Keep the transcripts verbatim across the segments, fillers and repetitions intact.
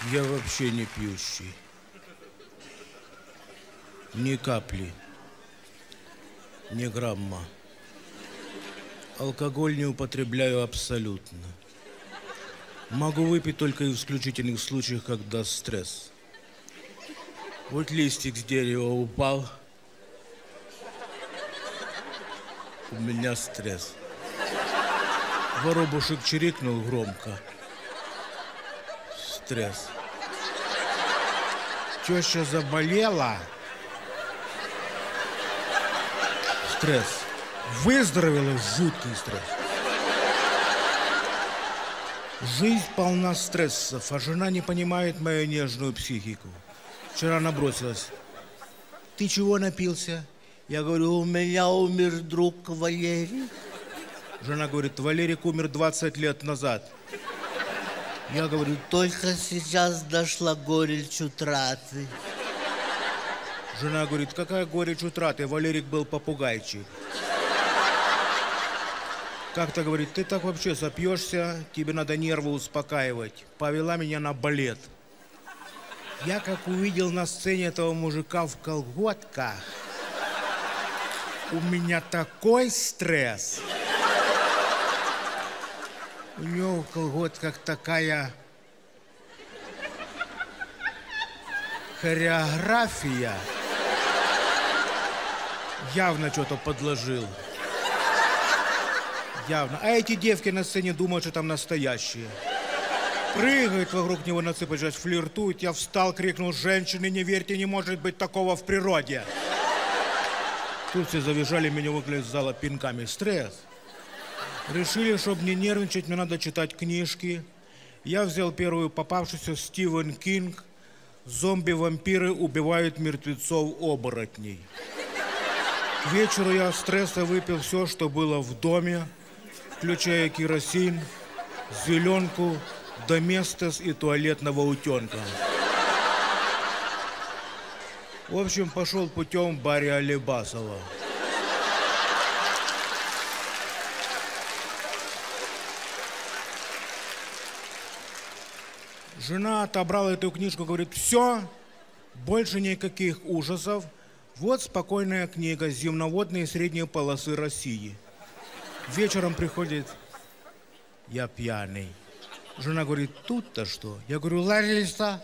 Я вообще не пьющий. Ни капли. Ни грамма. Алкоголь не употребляю абсолютно. Могу выпить только в исключительных случаях, когда стресс. Вот листик с дерева упал. У меня стресс. Воробушек чирикнул громко. Стресс. Теща заболела. Стресс. Выздоровела, жуткий стресс. Жизнь полна стрессов, а жена не понимает мою нежную психику. Вчера набросилась. Ты чего напился? Я говорю, у меня умер друг Валерий. Жена говорит, Валерик умер двадцать лет назад. Я говорю, только сейчас дошла горечь утраты. Жена говорит, какая горечь утраты? Валерик был попугайчик. Как-то говорит, ты так вообще сопьешься, тебе надо нервы успокаивать. Повела меня на балет. Я как увидел на сцене этого мужика в колготках, у меня такой стресс. У него в колготках такая хореография. Явно что-то подложил. Явно. А эти девки на сцене думают, что там настоящие. Прыгают вокруг него на цыпочках, флиртуют. Я встал, крикнул, женщины, не верьте, не может быть такого в природе. Тут все завизжали, меня выгнали из зала пинками. Стресс. Решили, чтобы не нервничать, мне надо читать книжки. Я взял первую попавшуюся, Стивен Кинг. Зомби-вампиры убивают мертвецов-оборотней. К вечеру я от стресса выпил все, что было в доме, включая керосин, зеленку, доместос и туалетного утенка. В общем, пошел путем Барри Алибасова. Жена отобрала эту книжку, говорит, все, больше никаких ужасов. Вот спокойная книга «Земноводные средние полосы России». Вечером приходит, я пьяный. Жена говорит, тут-то что? Я говорю, Лариса,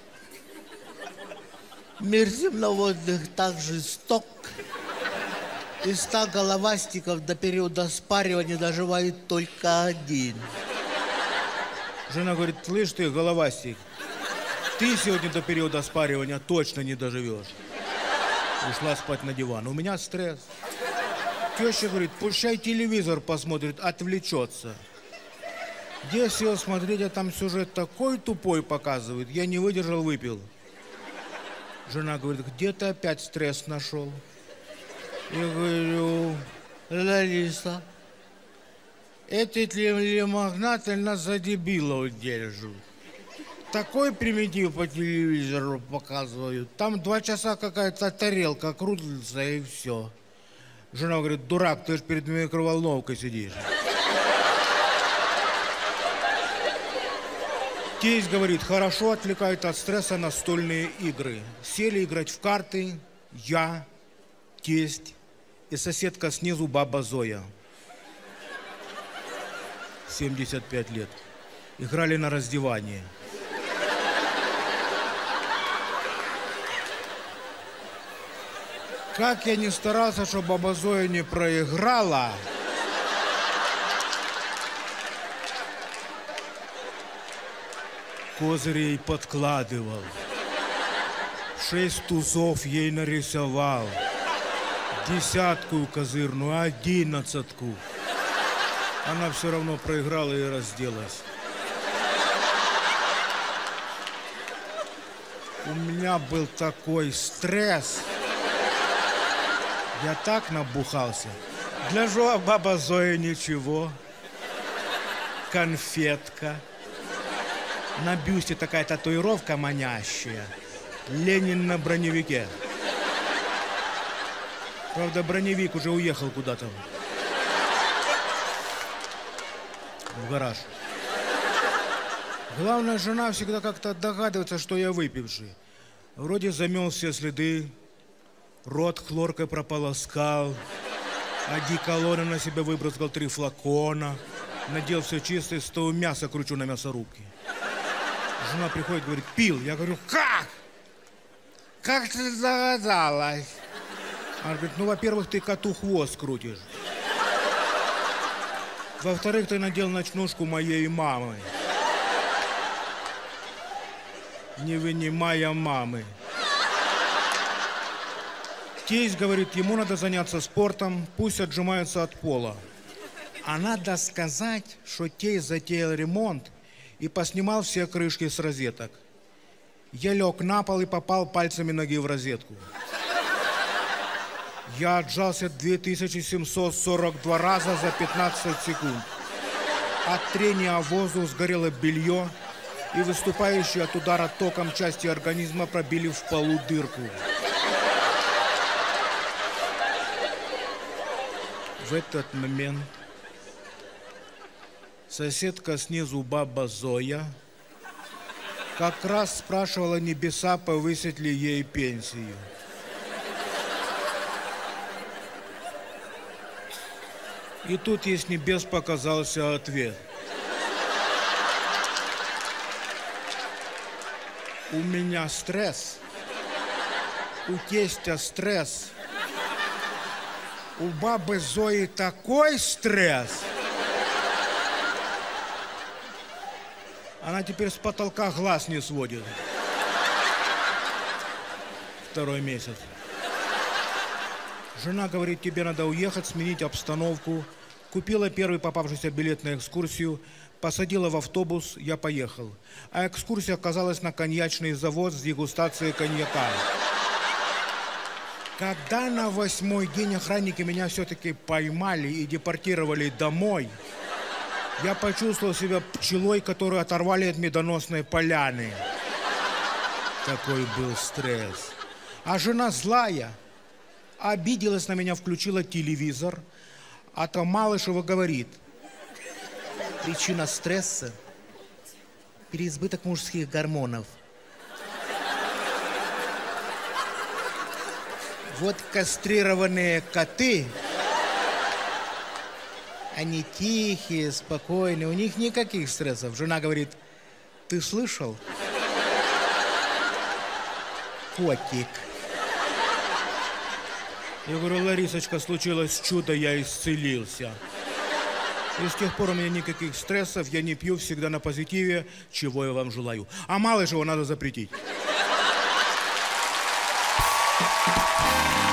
мир земноводных так жесток. Из ста головастиков до периода спаривания доживает только один. Жена говорит, слышь ты, головастик, ты сегодня до периода спаривания точно не доживешь. Ушла спать на диван. У меня стресс. Теща говорит, пущай телевизор посмотрит, отвлечется. Я сел смотреть, а там сюжет такой тупой показывает. Я не выдержал, выпил. Жена говорит, где ты опять стресс нашел? Я говорю, Лариса, эти телемагнаты нас за дебилов держат. Такой примитив по телевизору показывают. Там два часа какая-то тарелка крутится и все. Жена говорит, дурак, ты же перед микроволновкой сидишь. Тесть говорит, хорошо отвлекают от стресса настольные игры. Сели играть в карты, я, тесть и соседка снизу баба Зоя. семьдесят пять лет. Играли на раздевание. Как я не старался, чтобы баба Зоя не проиграла, козырь ей подкладывал, шесть тузов ей нарисовал, десятку козырную, одиннадцатку. Она все равно проиграла и разделась. У меня был такой стресс. Я так набухался. Гляжу, а баба Зоя ничего. Конфетка. На бюсте такая татуировка манящая. Ленин на броневике. Правда, броневик уже уехал куда-то. В гараж. Главное, жена всегда как-то догадывается, что я выпивший. Вроде замел все следы, рот хлоркой прополоскал, одеколона на себя выбрызгал три флакона, надел все чисто, с того мяса кручу на мясорубке. Жена приходит, говорит, пил. Я говорю, как? Как ты догадалась? Она говорит, ну, во-первых, ты коту хвост крутишь. Во-вторых, ты надел ночнушку моей мамы. Не вынимая мамы. Тесть говорит, ему надо заняться спортом, пусть отжимается от пола. А надо сказать, что тесть затеял ремонт и поснимал все крышки с розеток. Я лег на пол и попал пальцами ноги в розетку. Я отжался две тысячи семьсот сорок два раза за пятнадцать секунд. От трения о воздух сгорело белье, и выступающие от удара током части организма пробили в полу дырку. В этот момент соседка снизу, баба Зоя, как раз спрашивала небеса, повысить ли ей пенсию. И тут ей с небес показался ответ. У меня стресс, у тестя стресс, у бабы Зои такой стресс. Она теперь с потолка глаз не сводит. Второй месяц. Жена говорит, тебе надо уехать, сменить обстановку. Купила первый попавшийся билет на экскурсию, посадила в автобус, я поехал. А экскурсия оказалась на коньячный завод с дегустацией коньяка. Когда на восьмой день охранники меня все-таки поймали и депортировали домой, я почувствовал себя пчелой, которую оторвали от медоносной поляны. Такой был стресс. А жена злая, обиделась на меня, включила телевизор, а то Малышева говорит, причина стресса – переизбыток мужских гормонов. Вот кастрированные коты, они тихие, спокойные, у них никаких стрессов. Жена говорит, ты слышал? Котик. Я говорю, Ларисочка, случилось чудо, я исцелился. И с тех пор у меня никаких стрессов, я не пью, всегда на позитиве, чего я вам желаю. А Малышева надо запретить.